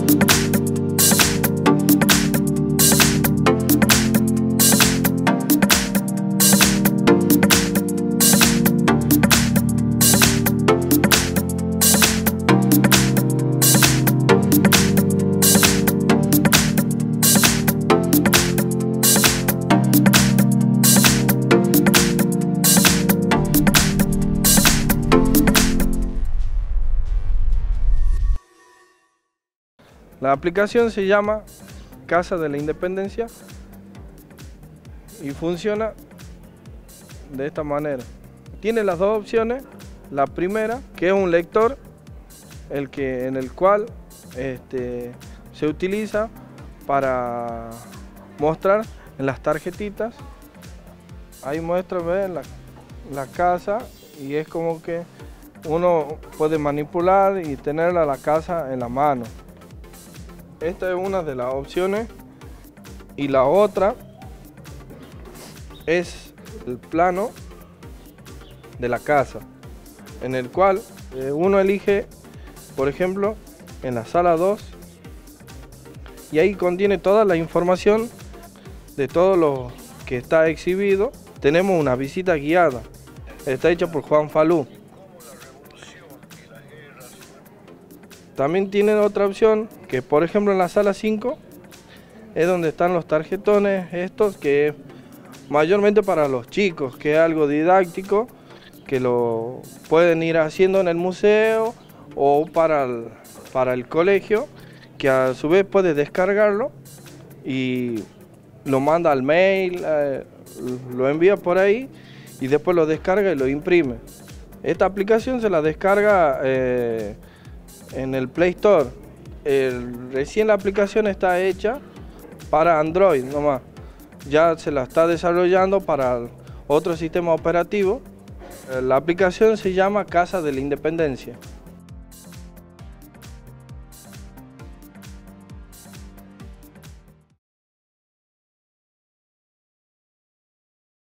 La aplicación se llama Casa de la Independencia y funciona de esta manera. Tiene las dos opciones. La primera, que es un lector, en el cual se utiliza para mostrar en las tarjetitas. Ahí muestra, ¿ven? La casa, y es como que uno puede manipular y tener la casa en la mano. Esta es una de las opciones, y la otra es el plano de la casa, en el cual uno elige, por ejemplo, en la sala 2, y ahí contiene toda la información de todo lo que está exhibido. Tenemos una visita guiada, está hecha por Juan Falú. También tienen otra opción, que por ejemplo en la sala 5 es donde están los tarjetones estos, que es mayormente para los chicos, que es algo didáctico, que lo pueden ir haciendo en el museo o para el colegio, que a su vez puede descargarlo y lo manda al mail, lo envía por ahí y después lo descarga y lo imprime. Esta aplicación se la descarga en el Play Store. Recién la aplicación está hecha para Android nomás. Ya se la está desarrollando para otro sistema operativo. La aplicación se llama Casa de la Independencia.